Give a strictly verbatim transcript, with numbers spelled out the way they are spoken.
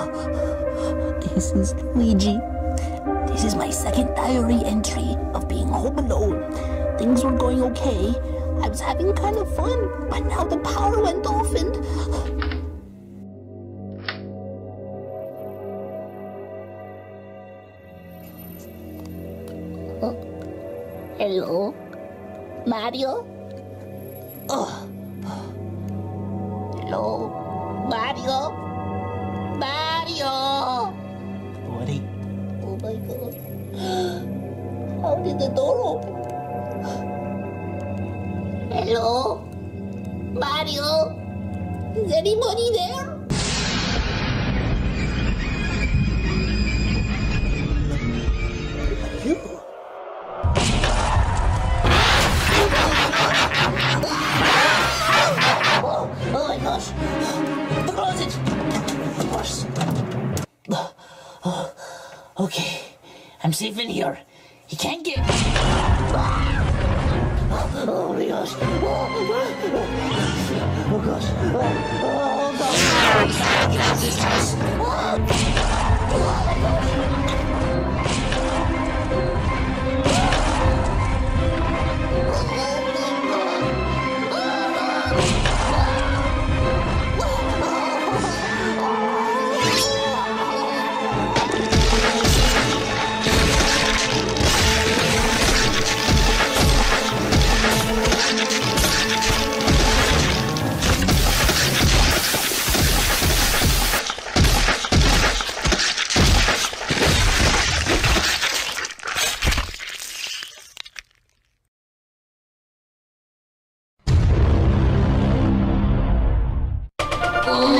This is Luigi. This is my second diary entry of being home alone. Things were going okay. I was having kind of fun, but now the power went off and... Oh. Hello? Mario? Oh. Hello? Mario? Mario! Woody? Oh my god. How did the door open? Hello? Mario? Is anybody there? You? Oh, oh my gosh. The closet. Of course. Oh, okay. I'm safe in here. He can't get... Oh my gosh. Oh, oh gosh. Oh, oh gosh. Get out of this house. Oh, oh my gosh. Oh!